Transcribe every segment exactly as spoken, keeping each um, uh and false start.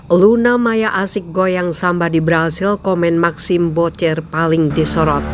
Luna Maya asik goyang samba di Brasil, komen Maxim Botcher paling disorot.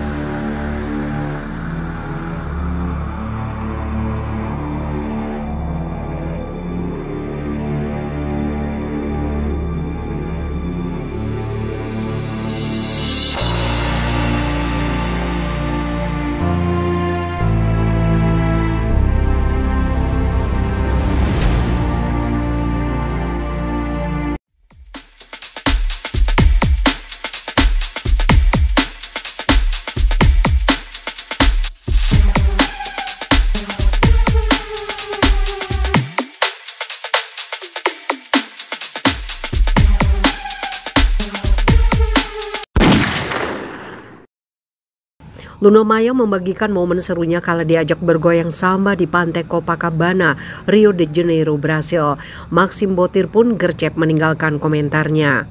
Luna Maya membagikan momen serunya kala diajak bergoyang samba di pantai Copacabana, Rio de Janeiro, Brasil. Maxim Botcher pun gercep meninggalkan komentarnya.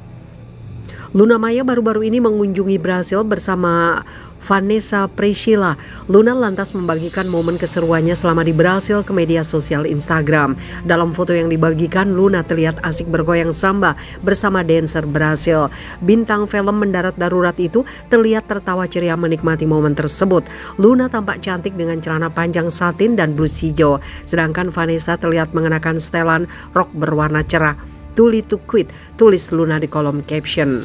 Luna Maya baru-baru ini mengunjungi Brasil bersama Vanessa Priscilla. Luna lantas membagikan momen keseruannya selama di Brasil ke media sosial Instagram. Dalam foto yang dibagikan, Luna terlihat asik bergoyang samba bersama dancer Brasil. Bintang film mendarat darurat itu terlihat tertawa ceria menikmati momen tersebut. Luna tampak cantik dengan celana panjang satin dan blus hijau, sedangkan Vanessa terlihat mengenakan setelan rok berwarna cerah. Too late to quit, tulis Luna di kolom caption.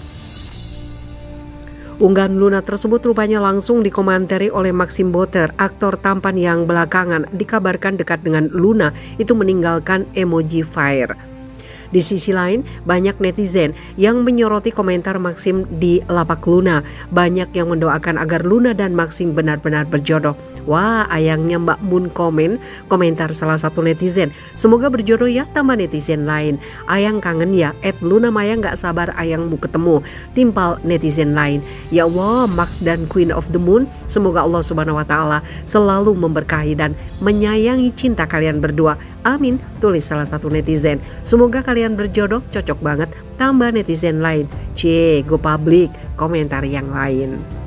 Unggahan Luna tersebut rupanya langsung dikomentari oleh Maxim Botcher. Aktor tampan yang belakangan dikabarkan dekat dengan Luna itu meninggalkan emoji fire. Di sisi lain, banyak netizen yang menyoroti komentar Maxim di lapak Luna. Banyak yang mendoakan agar Luna dan Maxim benar-benar berjodoh. Wah, ayangnya Mbak Moon komen, komentar salah satu netizen. Semoga berjodoh ya, tambah netizen lain. Ayang kangen ya, at Luna Maya gak sabar ayangmu ketemu, timpal netizen lain. Ya Allah, Max dan Queen of the Moon, semoga Allah Subhanahu Wa Taala selalu memberkahi dan menyayangi cinta kalian berdua. Amin, tulis salah satu netizen. Semoga kalian berjodoh, cocok banget, tambah netizen lain. Cie, go public, komentar yang lain.